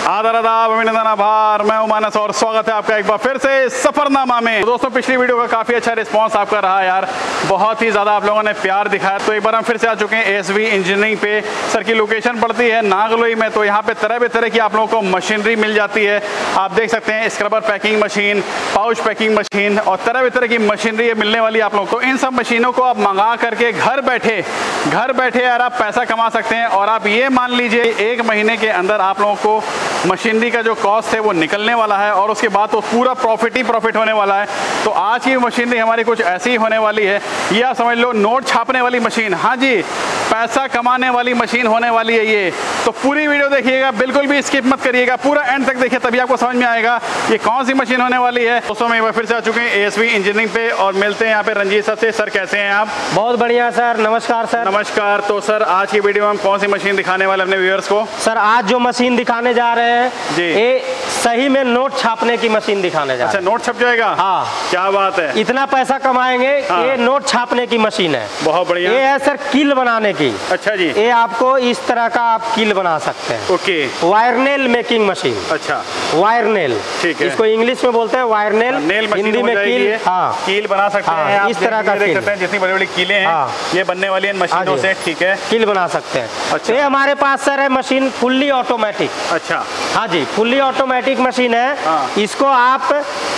आदाब अभिनंदन आभार। मैं मानस और स्वागत है आपका एक बार फिर से सफरनामा में। दोस्तों पिछली वीडियो का काफ़ी अच्छा रिस्पांस आपका रहा यार, बहुत ही ज़्यादा आप लोगों ने प्यार दिखाया। तो एक बार हम फिर से आ चुके हैं एसवी इंजीनियरिंग पे। सर की लोकेशन पड़ती है नागलोई में। तो यहाँ पे तरह की आप लोगों को मशीनरी मिल जाती है। आप देख सकते हैं scrubber packing machine, pouch packing machine और तरह की मशीनरी मिलने वाली आप लोगों को। इन सब मशीनों को आप मंगा करके घर बैठे यार आप पैसा कमा सकते हैं। और आप ये मान लीजिए एक महीने के अंदर आप लोगों को मशीनरी का जो कॉस्ट है वो निकलने वाला है और उसके बाद तो पूरा प्रॉफिट ही प्रॉफिट होने वाला है। तो आज की मशीनरी हमारी कुछ ऐसी ही होने वाली है। ये आप समझ लो नोट छापने वाली मशीन, हाँ जी, पैसा कमाने वाली मशीन होने वाली है ये। तो पूरी वीडियो देखिएगा, बिल्कुल भी स्किप मत करिएगा, पूरा एंड तक देखिए तभी आपको समझ में आएगा ये कौन सी मशीन होने वाली है। दोस्तों मैं फिर से आ चुके हैं एसवी इंजीनियरिंग पे और मिलते हैं यहाँ पे रंजीत सर से। सर कैसे हैं आप? बहुत बढ़िया सर, नमस्कार सर। नमस्कार। तो सर आज की वीडियो में हम कौन सी मशीन दिखाने वाले अपने व्यूअर्स को? सर आज जो मशीन दिखाने जा रहे हैं जी, ये सही में नोट छापने की मशीन दिखाने जा रहे हैं। अच्छा, नोट छप जाएगा? हाँ, क्या बात है, इतना पैसा कमाएंगे। हाँ। ये नोट छापने की मशीन है, बहुत बढ़िया। ये है सर कील बनाने की। अच्छा जी, ये आपको इस तरह का आप कील बना सकते हैं। Okay, wire nail making machine. अच्छा, वायर नेल, ठीक है। इसको इंग्लिश में बोलते हैं वायर नेल, हिंदी में कील। हाँ, कील बना सकते हाँ, हैं आप, इस तरह का देख सकते हैं जितनी बड़ी बड़ी कीलें हैं। हाँ, ये बनने वाली है इन मशीनों से, ठीक है, कील बना सकते हैं। अच्छा। ये हमारे पास सर है मशीन फुल्ली ऑटोमेटिक। अच्छा, हाँ जी, फुल्ली ऑटोमेटिक मशीन है। हाँ। इसको आप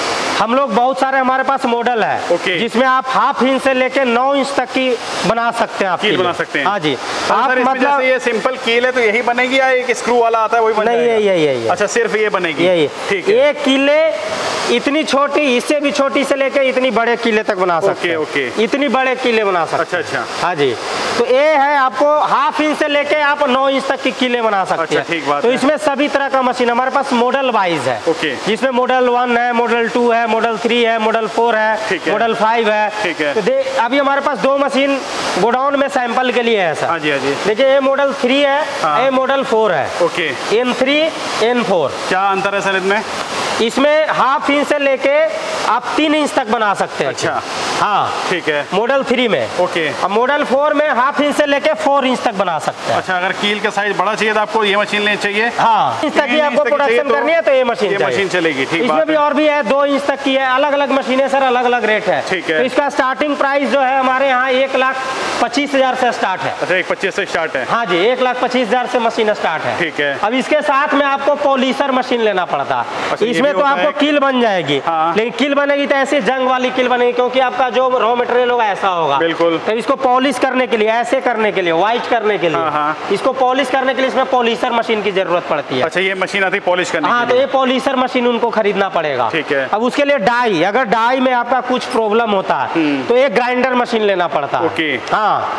हम लोग बहुत सारे हमारे पास मॉडल है, ओके, जिसमें आप 1/2 इंच से लेकर 9 इंच तक की बना सकते हैं। आप कील बना सकते हैं। हाँ जी। तो आप सर मतलब जैसे ये सिंपल कील है तो यही बनेगी या एक स्क्रू वाला आता है वही बन नहीं, जाएगा? यही अच्छा, सिर्फ ये बनेगी, यही। ठीक है। एक कीले इतनी छोटी, इससे भी छोटी से लेकर इतनी बड़े कीले तक बना सकते हैं। ओके, इतनी बड़े कीले बना सकते अच्छा, हैं। अच्छा, हाँ जी। तो ये है आपको 1/2 इंच से लेके आप 9 इंच तक की कीले बना सकते हैं। अच्छा, ठीक बात तो है। इसमें सभी तरह का मशीन हमारे पास मॉडल वाइज है। ओके, जिसमें मॉडल 1 है, मॉडल 2 है, मॉडल 3 है, मॉडल 4 है, मॉडल 5 है, ठीक है। तो अभी हमारे पास 2 मशीन गोडाउन में सैंपल के लिए है सर। हाँ जी, हाँ जी। देखिए ये मॉडल 3 है, हाँ। ये मॉडल 4 है। Okay, N3 N4। क्या अंतर है सर इनमें? इसमें 1/2 इंच से लेके आप 3 इंच तक बना सकते हैं। अच्छा, हाँ, ठीक है, मॉडल 3 में। ओके। अब मॉडल 4 में 1/2 इंच से लेके 4 इंच तक बना सकते हैं। अच्छा, अगर कील का साइज बड़ा चाहिए तो आपको ये मशीन लेनी चाहिए? हाँ, इस तक की आपको प्रोडक्शन करनी है तो ये मशीन चलेगी, ठीक इसमें भी और भी है, 2 इंच तक की है। अलग अलग मशीनें सर, अलग अलग रेट है। ठीक है। तो इसका स्टार्टिंग प्राइस जो है हमारे यहाँ 1,25,000 से स्टार्ट है। अच्छा, 1,25,000 से स्टार्ट है? हाँ जी, 1,25,000 से मशीन स्टार्ट है। ठीक है। अब इसके साथ में आपको पॉलिशर मशीन लेना पड़ता है। अच्छा, इसमें तो आपको कील बन जाएगी। हाँ। लेकिन कील बनेगी तो ऐसे जंग वाली कील बनेगी, क्योंकि आपका जो रॉ मटेरियल होगा ऐसा होगा। बिल्कुल। तो इसको पॉलिश करने के लिए, ऐसे करने के लिए, व्हाइट करने के लिए, हाँ, हाँ। इसको पॉलिश करने के लिए इसमें पॉलिशर मशीन की जरूरत पड़ती है। अच्छा, ये मशीन आती है पॉलिश करने हाँ, के तो लिए? ये पॉलिशर मशीन उनको खरीदना पड़ेगा। ठीक है। अब उसके लिए डाई, अगर डाई में आपका कुछ प्रॉब्लम होता है तो एक ग्राइंडर मशीन लेना पड़ता है। ओके। हाँ,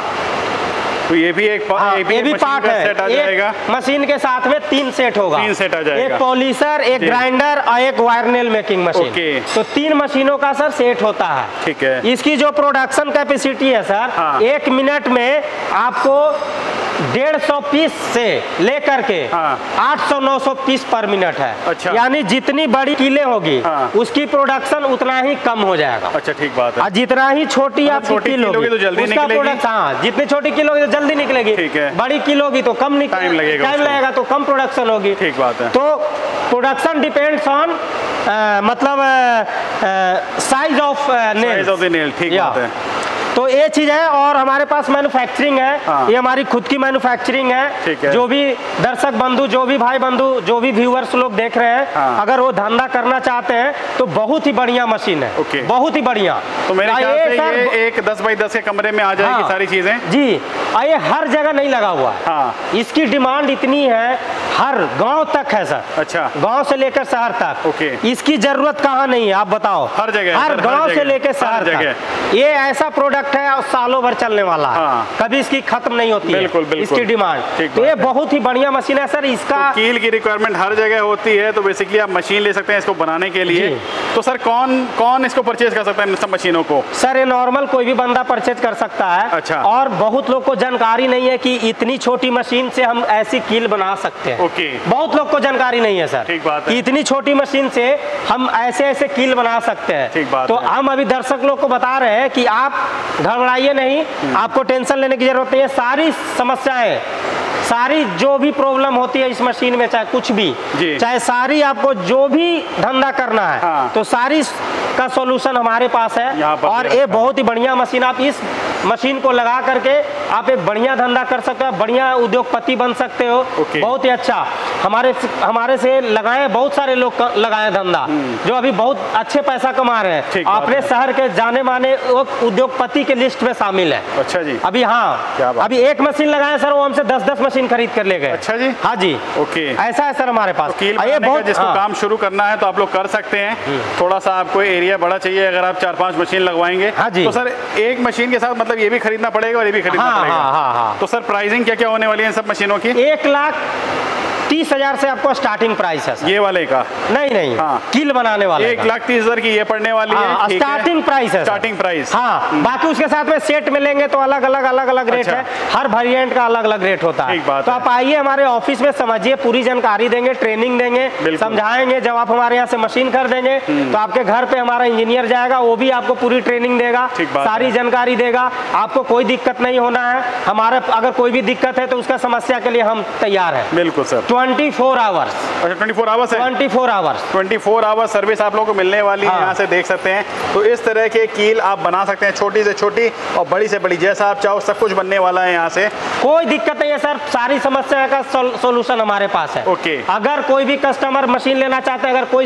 तो ये भी एक हाँ, ये भी पार्ट है। सेट आ जाएगा। एक मशीन के साथ में 3 सेट होगा। 3 सेट आ जाएगा। एक पॉलिशर, एक ग्राइंडर और एक wire nail making machine. Okay. तो 3 मशीनों का सर सेट होता है। ठीक है। इसकी जो प्रोडक्शन कैपेसिटी है सर, हाँ। 1 मिनट में आपको 150 पीस से लेकर के हाँ। 800-900 पीस पर मिनट है। अच्छा। यानी जितनी बड़ी कीलें होगी, हाँ। उसकी प्रोडक्शन उतना ही कम हो जाएगा। अच्छा, ठीक बात है। और जितना ही छोटी आपकी छोटी कील होगी तो जल्दी उसका निकलेगी। प्रोडक्ट, हाँ, जितनी छोटी कील होगी तो जल्दी निकलेगी। ठीक है। बड़ी कील होगी तो कम टाइम लगेगा तो कम प्रोडक्शन होगी। ठीक बात है। तो प्रोडक्शन डिपेंड्स ऑन मतलब साइज ऑफ नेल। ठीक बात है। तो ये चीज है। और हमारे पास मैन्युफैक्चरिंग है। हाँ। ये हमारी खुद की मैन्युफैक्चरिंग है। ठीक है। जो भी दर्शक बंधु, जो भी भाई बंधु, जो भी व्यूअर्स लोग देख रहे हैं, हाँ। अगर वो धंधा करना चाहते हैं तो बहुत ही बढ़िया मशीन है। ओके। बहुत ही बढ़िया। तो मेरे ख्याल से सर, ये एक 10 बाई 10 के कमरे में आ जाएगी। हाँ। सारी चीजें जी, और ये हर जगह नहीं लगा हुआ है। हाँ। इसकी डिमांड इतनी है, हर गांव तक है सर। अच्छा, गांव से लेकर शहर तक। ओके। इसकी जरूरत कहाँ नहीं है, आप बताओ? हर जगह, हर सर, गांव हर से जगह, लेकर हर शहर जगह। तक। ये ऐसा प्रोडक्ट है और सालों भर चलने वाला है। हाँ। कभी इसकी खत्म नहीं होती बिल्कुल, है बिल्कुल। इसकी डिमांड। ठीक तो ये बात है। बहुत ही बढ़िया मशीन है सर। इसका तो कील की रिक्वायरमेंट हर जगह होती है, तो बेसिकली आप मशीन ले सकते हैं इसको बनाने के लिए। जी। तो सर कौन इसको परचेज कर सकता है इन सब मशीनों को? सर ये नॉर्मल कोई भी बंदा परचेज कर सकता है। अच्छा। और बहुत लोग को जानकारी नहीं है कि इतनी छोटी मशीन से हम ऐसी कील बना सकते हैं। ओके। बहुत लोग को जानकारी नहीं है सर। ठीक बात है। कि इतनी छोटी मशीन से हम ऐसे ऐसे कील बना सकते हैं। ठीक बात तो है। हम अभी दर्शक लोग को बता रहे हैं कि आप घबराइए नहीं, आपको टेंशन लेने की जरूरत नहीं है। सारी समस्याएं सारी जो भी प्रॉब्लम होती है इस मशीन में, चाहे कुछ भी, चाहे सारी आपको जो भी धंधा करना है, तो सारी का सॉल्यूशन हमारे पास है। और ये बहुत ही बढ़िया मशीन, आप इस मशीन को लगा करके आप एक बढ़िया धंधा कर सकते हो, बढ़िया उद्योगपति बन सकते हो। बहुत ही अच्छा हमारे से लगाए, बहुत सारे लोग लगाए धंधा जो अभी बहुत अच्छे पैसा कमा रहे हैं, अपने शहर के जाने माने उद्योगपति के लिस्ट में शामिल है। अच्छा जी। अभी हाँ, अभी एक मशीन लगाए सर, वो हमसे 10-10 मशीन खरीद कर ले गए। अच्छा जी। हाँ जी, ओके, ऐसा है सर हमारे पास। तो ये बहुत जिसको काम शुरू करना है तो आप लोग कर सकते हैं। थोड़ा सा आपको एरिया बड़ा चाहिए, अगर आप 4-5 मशीन लगवाएंगे तो सर एक मशीन के साथ मतलब ये भी खरीदना पड़ेगा और ये भी खरीदना पड़ेगा। तो सर प्राइसिंग क्या क्या होने वाली है इन सब मशीनों की? 1,30,000 से आपको स्टार्टिंग प्राइस है सर। ये वाले का? नहीं, कील बनाने वाले 1,30,000 की ये पड़ने वाली है, स्टार्टिंग प्राइस है, स्टार्टिंग प्राइस। हाँ, बाकी उसके साथ में सेट में लेंगे तो अलग अलग रेट है, हर वेरिएंट का अलग अलग रेट होता है। तो आप आइए हमारे ऑफिस में, समझिए, पूरी जानकारी देंगे, ट्रेनिंग देंगे, समझाएंगे। जब आप हमारे यहाँ से मशीन खरीदेंगे तो आपके घर पे हमारा इंजीनियर जाएगा, वो भी आपको पूरी ट्रेनिंग देगा, सारी जानकारी देगा, आपको कोई दिक्कत नहीं होना है। हमारे अगर कोई भी दिक्कत है तो उसका समस्या के लिए हम तैयार है। बिल्कुल सर, 24 आवर्स। अच्छा, 24 आवर्स है? 24 आवर्स सर्विस आप लोगों को मिलने वाली है। यहाँ से देख सकते हैं। तो इस तरह के कील आप बना सकते हैं, छोटी से छोटी और बड़ी से बड़ी, जैसा आप चाहो सब कुछ बनने वाला है यहाँ से। कोई दिक्कत नहीं है सर, सारी समस्या का सोल्यूशन हमारे पास है। ओके। अगर कोई भी कस्टमर मशीन लेना चाहते हैं, अगर कोई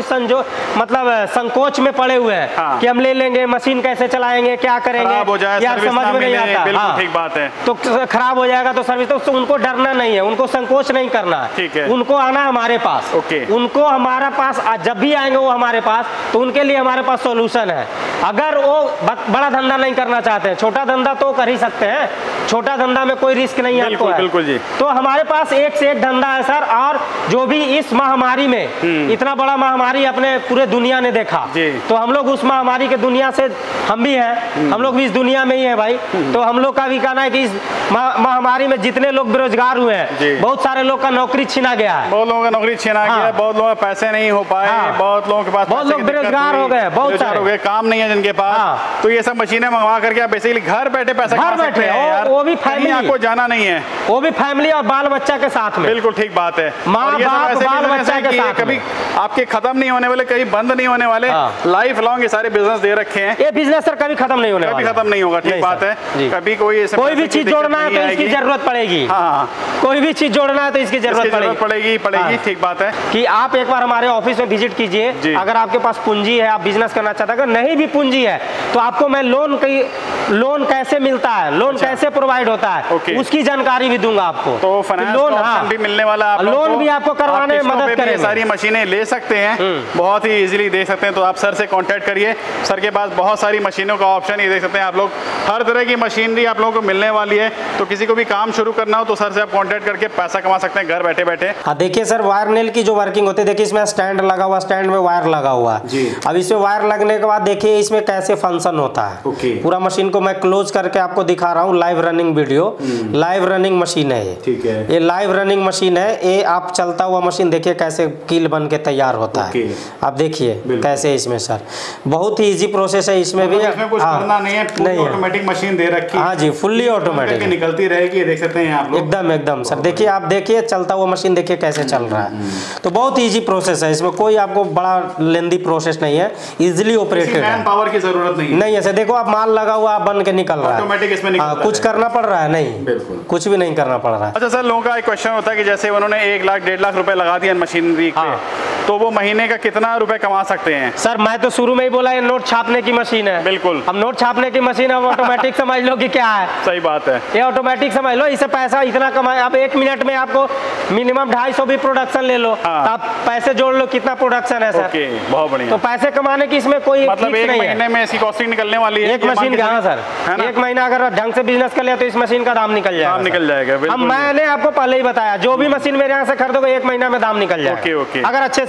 संकोच में पड़े हुए हैं कि हम ले लेंगे, मशीन कैसे चलाएंगे, क्या करेंगे, खराब हो जाए, यार समझ में नहीं आता, बिल्कुल ठीक बात है, तो खराब हो जाएगा तो सर्विस, तो उनको डरना नहीं है, उनको संकोच नहीं करना है। ठीक है, उनको आना हमारे पास। उनको हमारा पास जब भी आएंगे वो हमारे पास, तो उनके लिए हमारे पास सॉल्यूशन है। अगर वो बड़ा धंधा नहीं करना चाहते हैं, छोटा धंधा तो कर ही सकते हैं, छोटा धंधा में कोई रिस्क नहीं है आपको। बिल्कुल जी। तो हमारे पास एक से एक धंधा है सर। और जो भी इस महामारी में, इतना बड़ा महामारी अपने पूरे दुनिया ने देखा, तो हम लोग उस महामारी के दुनिया से, हम भी हैं, हम लोग भी इस दुनिया में ही है भाई। तो हम लोग का भी कहना है कि इस महामारी में जितने लोग बेरोजगार हुए हैं, बहुत सारे लोग का नौकरी छीना गया है, बहुत लोगों का नौकरी छीना गया, बहुत लोगों के पैसे नहीं हो पाए, बहुत लोगों के पास, बहुत लोग बेरोजगार हो गए, बहुत सारे हो गए, काम नहीं है जिनके पास। तो ये सब मशीनें मंगवा करके आप बेसिकली घर बैठे पैसा घर बैठे, वो भी फैमिली, आपको जाना नहीं है, वो भी फैमिली और बाल बच्चा के साथ में। बिल्कुल ठीक बात है, माँ बाप बाल बच्चा के साथ, कभी आपके खत्म नहीं होने वाले, कभी बंद नहीं होने वाले, लाइफ लॉन्ग ये सारे बिजनेस दे रखे हैं। ये बिजनेस सर कभी खत्म नहीं होने वाला, कभी खत्म नहीं होगा। ठीक बात है, कभी कोई भी चीज जोड़ना है तो इसकी जरूरत पड़ेगी। हाँ, कोई भी चीज जोड़ना है तो इसकी जरूरत पड़ेगी। ठीक बात है कि आप एक बार हमारे ऑफिस में विजिट कीजिए। अगर आपके पास पूंजी है, आप बिजनेस करना चाहते हैं, अगर नहीं भी पूंजी है तो आपको मैं लोन कैसे मिलता है, लोन कैसे प्रोवाइड होता है, उसकी जानकारी भी दूंगा आपको। तो लोन भी मिलने वाला है, लोन भी आपको करवाने में मदद करेंगे। सारी मशीनें ले सकते हैं, बहुत ही इजीली दे सकते हैं। तो आप सर से कांटेक्ट करिए, सर के पास बहुत सारी मशीनों का ऑप्शन ये देख सकते हैं आप लोग, हर तरह की मशीनरी आप लोगों को मिलने वाली है। तो किसी को भी काम शुरू करना हो तो सर से आप कांटेक्ट करके पैसा कमा सकते हैं घर बैठे बैठे। हाँ, देखिए सर, वायर नेल की जो वर्किंग होती है, देखिए इसमें स्टैंड लगा हुआ, स्टैंड में वायर लगा हुआ है। अब इसमें वायर लगने के बाद देखिए इसमें कैसे फंक्शन होता है। पूरा मशीन को मैं क्लोज करके आपको दिखा रहा हूँ, live running video, live running machine है ये। ठीक है, ये लाइव रनिंग मशीन है, ये आप चलता हुआ मशीन देखिए कैसे कील बन के तैयार होता है। आप देखिए कैसे इसमें सर बहुत ही इजी प्रोसेस है, इसमें भी कुछ करना नहीं है, ऑटोमेटिक मशीन दे रखी है। हाँ जी, फुल्ली ऑटोमेटिक निकलती रहेगी, देख सकते हैं आप लोग। एकदम सर, देखिए आप देखिए चलता हुआ मशीन देखिए कैसे चल रहा है। तो बहुत इजी प्रोसेस है, इसमें कोई आपको बड़ा लेंदी प्रोसेस नहीं है, इजीली ऑपरेटेड है, पावर की जरूरत नहीं है। ऐसे देखो आप माल लगा हुआ, आप बन के निकल रहा है, ऑटोमेटिक इसमें निकल रहा है, कुछ करना पड़ रहा है नहीं, बिल्कुल कुछ भी नहीं करना पड़ रहा है। अच्छा सर, लोगों का एक क्वेश्चन होता है कि जैसे उन्होंने 1 लाख 1.5 लाख रुपए लगा दिया मशीनरी पे, तो वो महीने का कितना रुपए कमा सकते हैं? सर मैं तो शुरू में ही बोला, ये नोट छापने की मशीन है। बिल्कुल, अब नोट छापने की मशीन है, ऑटोमेटिक समझ लो कि क्या है। सही बात है, ये ऑटोमेटिक समझ लो, इससे पैसा इतना कमाए। अब 1 मिनट में आपको मिनिमम 250 भी प्रोडक्शन ले लो, तो आप पैसे जोड़ लो कितना प्रोडक्शन है सर। बहुत बढ़िया। तो पैसे कमाने की इसमें कोई मतलब एक महीने में इसकी कॉस्टिंग निकलने वाली है एक मशीन का। हाँ सर, एक महीना अगर ढंग से बिजनेस कर लिया तो इस मशीन का दाम निकल जाएगा। अब मैंने आपको पहले ही बताया, जो भी मशीन मेरे यहाँ से खरीदोगे 1 महीना में दाम निकल जाएगा, अगर अच्छे से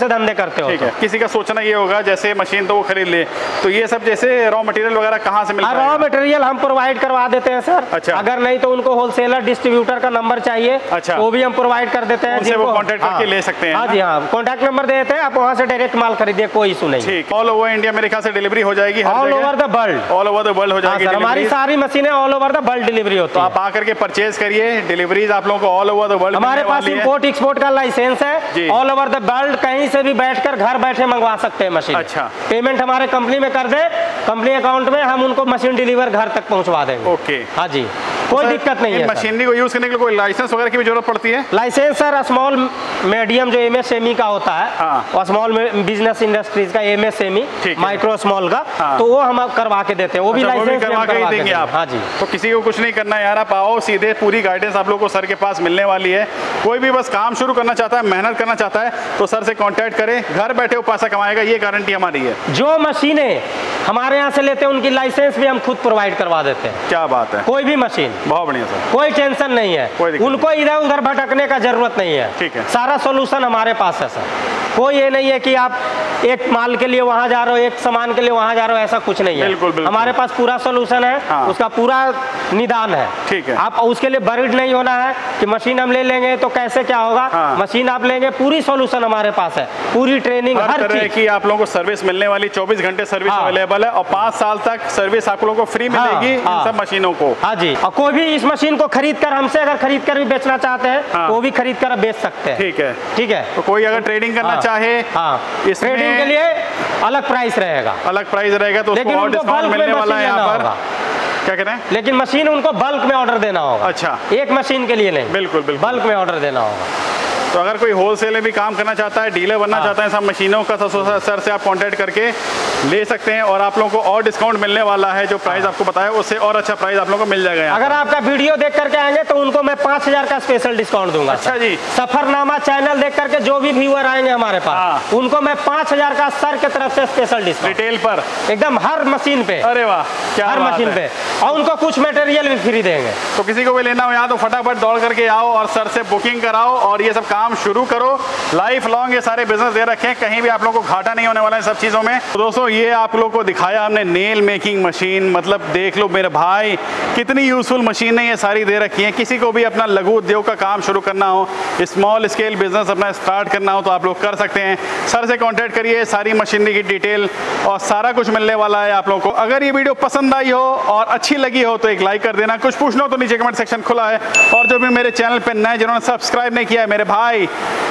से धंधे करते हो। ठीक है, किसी का सोचना ये होगा जैसे मशीन तो वो खरीद ले, तो ये सब जैसे रॉ मटेरियल वगैरह कहाँ से मिलता है? रॉ मटेरियल हम प्रोवाइड करवा देते हैं सर। अच्छा। अगर नहीं तो उनको होलसेलर डिस्ट्रीब्यूटर का नंबर चाहिए, अच्छा, वो भी हम प्रोवाइड कर देते हैं, जिनको कॉन्टैक्ट करके ले सकते हैं। हाँ जी हाँ, कॉन्टैक्ट नंबर दे देते हैं, आप वहाँ से डायरेक्ट माल खरीदिए, कोई इशू नहीं। ठीक, ऑल ओवर इंडिया मेरे ख्याल से डिलीवरी हो जाएगी, all over the world, all over the world हो जाएगी। हमारी सारी मशीनें all over the world delivery होती है। आप आकर के परचेज करिए, डिलीवरीज आप लोगों को ऑल ओवर द वर्ल्ड। हमारे पास इंपोर्ट एक्सपोर्ट का लाइसेंस है, ऑल ओवर द वर्ल्ड कहीं से भी बैठकर घर बैठे मंगवा सकते हैं मशीन। अच्छा, पेमेंट हमारे कंपनी में कर दे, कंपनी अकाउंट में हम उनको मशीन डिलीवर घर तक पहुंचवा देंगे। ओके, हाँ जी, कोई दिक्कत नहीं है। मशीनरी को यूज करने के लिए कोई लाइसेंस वगैरह की भी जरूरत पड़ती है? लाइसेंस सर स्मॉल मीडियम जो एमएसएमई का होता है, और स्मॉल बिजनेस इंडस्ट्रीज का एमएसएमई, माइक्रो स्मॉल का, तो वो हम करवा के देते हैं, वो भी लाइसेंस करवा के देंगे आप। हाँ जी, तो किसी को कुछ नहीं करना है यार, आप आओ सीधे, पूरी गाइडेंस आप लोगों को सर के पास मिलने वाली है। कोई भी बस काम शुरू करना चाहता है, मेहनत करना चाहता है, तो सर से कांटेक्ट करें, घर बैठे वो पैसा कमाएगा, ये गारंटी हमारी है। जो मशीनें हमारे यहाँ से लेते हैं उनकी लाइसेंस भी हम खुद प्रोवाइड करवा देते हैं। क्या बात है, कोई भी मशीन, बहुत बढ़िया सर, कोई टेंशन नहीं है, उनको इधर उधर भटकने का जरूरत नहीं है। ठीक है, सारा सोल्यूशन हमारे पास है सर। कोई ये नहीं है कि आप एक माल के लिए वहां जा रहे हो, एक सामान के लिए वहां जा रहे हो, ऐसा कुछ नहीं है। बिल्कुल, बिल्कुल। हमारे पास पूरा सोल्यूशन है। हाँ। उसका पूरा निदान है। ठीक है, आप उसके लिए बरीड नहीं होना है कि मशीन हम ले लेंगे तो कैसे क्या होगा। हाँ। मशीन आप लेंगे, पूरी सोल्यूशन हमारे पास है, पूरी ट्रेनिंग, हर तरह की आप लोगों को सर्विस मिलने वाली, 24 घंटे सर्विस अवेलेबल है, और 5 साल तक सर्विस आप लोगों को फ्री मिलेगी इन सब मशीनों को। हाँ जी, और कोई भी इस मशीन को खरीद कर हमसे अगर खरीद कर भी बेचना चाहते हैं, वो भी खरीद कर बेच सकते हैं। ठीक है, ठीक है। तो कोई अगर ट्रेडिंग करना चाहे, इस ट्रेडिंग के लिए अलग प्राइस रहेगा, अलग प्राइस रहेगा, तो उसको और डिस्काउंट मिलने वाला है यहाँ पर। क्या कह रहे हैं? लेकिन मशीन उनको बल्क में ऑर्डर देना होगा। अच्छा, एक मशीन के लिए नहीं, बिल्कुल बिल्कुल, बल्क में ऑर्डर देना होगा। तो अगर कोई होलसेल में भी काम करना चाहता है, डीलर बनना चाहता है सब मशीनों का, तो सर से आप कांटेक्ट करके ले सकते हैं, और आप लोगों को और डिस्काउंट मिलने वाला है। जो प्राइस आपको बताया उससे और अच्छा प्राइस आप लोगों को मिल जाएगा। अगर आपका वीडियो देख करके आएंगे तो उनको मैं 5000 का स्पेशल डिस्काउंट दूंगा। अच्छा जी, सफरनामा चैनल देख करके जो भी व्यूअर आएंगे हमारे पास, उनको मैं 5000 का सर की तरफ से स्पेशल डिस्काउंट, रिटेल पर एकदम हर मशीन पे। अरे वाह, क्या हर मशीन पे, और उनको कुछ मटेरियल भी फ्री देंगे। तो किसी को भी लेना हो यहाँ तो फटाफट दौड़ करके आओ और सर से बुकिंग कराओ, और ये सब काम शुरू करो। लाइफ लॉन्ग ये सारे बिजनेस दे रखे हैं, कहीं भी आप लोगों को घाटा नहीं होने वाला है सब चीज़ों में। तो दोस्तों, ये आप लोगों को दिखाया हमने नेल मेकिंग मशीन, मतलब देख लो मेरे भाई कितनी यूजफुल मशीनें ये सारी दे रखी हैं। किसी को भी अपना लघु उद्योग का काम शुरू करना हो, स्मॉल स्केल बिजनेस अपना स्टार्ट करना हो, तो आप लोग कर सकते हैं। सर से कॉन्टैक्ट करिए, सारी मशीनरी की डिटेल और सारा कुछ मिलने वाला है आप लोगों को। अगर ये वीडियो पसंद आई हो और अच्छी लगी हो तो एक लाइक कर देना, कुछ पूछना हो तो नीचे कमेंट सेक्शन खुला है, और जो भी मेरे चैनल पर नए जिन्होंने सब्सक्राइब नहीं किया है, मेरे भाई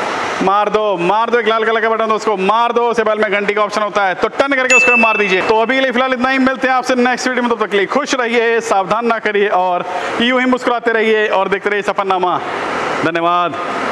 मार दो एक लाल कलर का बटन, उसको मार दो, उसके बाद में घंटी का ऑप्शन होता है तो टर्न करके उसको मार दीजिए। तो अभी के लिए फिलहाल इतना ही, मिलते हैं आपसे नेक्स्ट वीडियो में। तब तक के लिए खुश रहिए, सावधान ना करिए, और यूं ही मुस्कुराते रहिए और देखते रहिए सफरनामा। धन्यवाद।